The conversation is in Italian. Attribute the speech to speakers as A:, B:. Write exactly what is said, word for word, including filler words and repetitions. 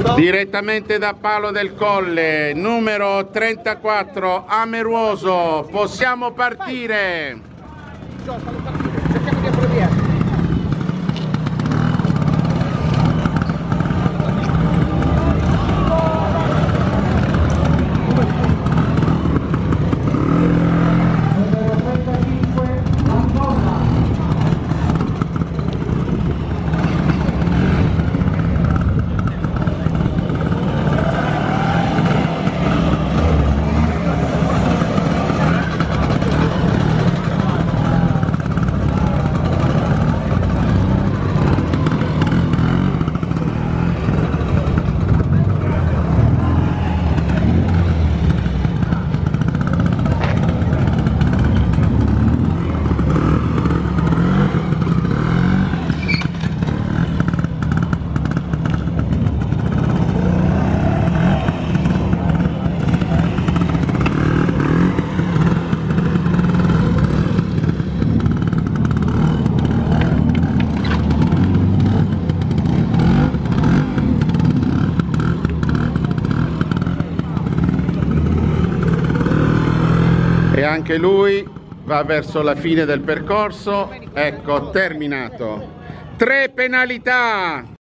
A: Direttamente da Palo del Colle, numero trentaquattro, Ameruoso, possiamo partire!
B: Cerchiamo di abbreviare.
A: E anche lui va verso la fine del percorso. Ecco, terminato. Tre penalità!